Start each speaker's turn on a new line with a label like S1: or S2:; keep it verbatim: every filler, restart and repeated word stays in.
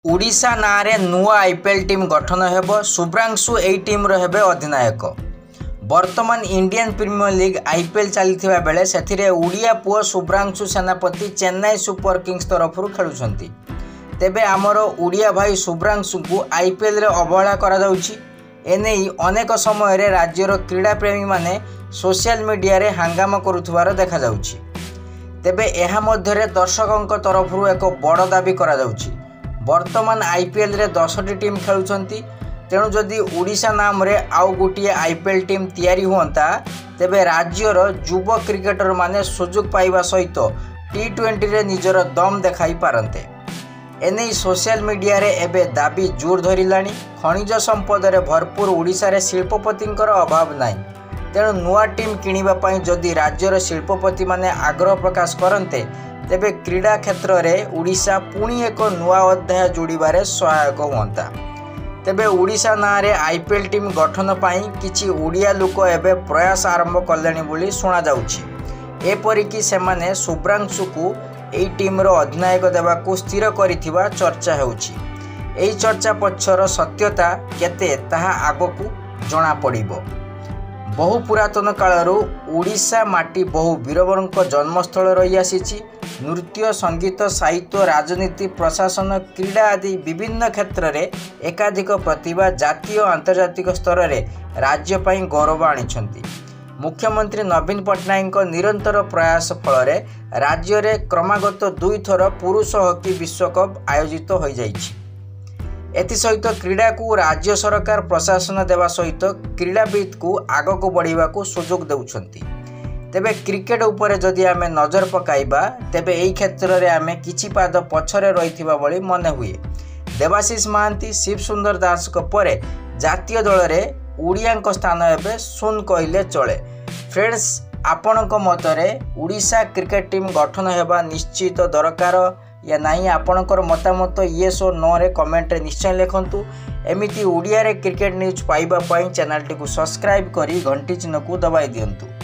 S1: ओडिशा नारे नुआ IPL team गठन हेब। शुभ्रांशु एई टीम रो हेबे अधिनायक। वर्तमान इंडियन प्रीमियर लीग आईपीएल चली बेले से ओडिया पुओ शुभ्रांशु सेनापति चेन्नई सुपर किंग्स तरफ खेलुछंती। तेबे आमर ओडिया भाई शुभ्रांशु को आईपीएल रे अवहेला करा जाउछि। एने अनेक समय राज्यर क्रीड़ा प्रेमी माने सोशल मीडिया रे हंगामा करुथुवार देखा जाउछि। तेबे एहा मध्यरे दर्शकों तरफ एक बड़ दाबी करा जाउछि। वर्तमान आईपीएल रे दस टी टीम खेलुछंती, तेणु जदि ओडिशा नाम रे आउ गोटे आईपीएल टीम तैयारी हुअंता तेबे राज्यर युवा क्रिकेटर माने सुযোଗ पाइबा सहित टी ट्वेंटी रे निजर दम देखाई पारंते। एने सोशल मीडिया रे एबे दाबी जोर धरिलानी। खनिज संपद रे भरपूर ओडिशा रे शिल्पपतिंकर अभाव नाही, तेणु नुआ टीम किनिबा पई जदि राज्यर शिल्पपति माने आग्रह प्रकाश करन्ते तेबे क्रीड़ा क्षेत्र में ओडिशा पुणी एक नुआ अध्याय जोड़बार सहायक हुअंता। तेबे ओडिशा ना रे आईपीएल टीम गठन पाई किछि ओडिया लोक एबे प्रयास आरंभ कलेनी बोली सुना जाउछि। एपरिकी सेमाने शुभ्रांशु को एई टीम रो अधिनायक देबाकू स्थिर करिथिबा चर्चा हेउछि। एई चर्चा पक्षर सत्यता केते ताहा आगकू जणा पड़िबो। बहु पुरातन कालरू ओडिशा माटी बहु वीरवरଙ୍କ जन्मस्थल रही आसीछि। नृत्य, संगीत, साहित्य, राजनीति, प्रशासन, क्रीड़ा आदि विभिन्न क्षेत्र में एकाधिक प्रतिभा जातीय और आंतर्जातिक स्तर में राज्य पई गौरव आनिछंती। मुख्यमंत्री नवीन पट्टनायक निरंतर प्रयास फल राज्य में क्रमागत दुई थर पुरुष हॉकी विश्वकप आयोजित हो जाइछि। एसहित क्रीड़ा को राज्य सरकार प्रशासन देवा सहित क्रीड़ाविद को आग को बढ़ा को सुजोग देउछंती। तेबे क्रिकेट उपरे जदि आमे नजर पकाइबा तेबे एई क्षेत्र रे आमे किछि पाद पछरे रहिथिबा बळी मने हुए। देवाशीष महांती, शिव सुंदर दास को परे जातीय दल रे ओडियांक स्थान एबे सुन कहिले चले। फ्रेंड्स, आपणक मतरे ओडिशा क्रिकेट टीम गठन हेबा निश्चित दरकार या नहीं? आपणकर मतामत येस और नो रे कमेंट रे निश्चय लिखंतु। एमिति ओडिया रे क्रिकेट न्यूज पाइबा पई चैनल टी को सब्सक्राइब करी घंटी चिन्ह को दबाई दियंतु।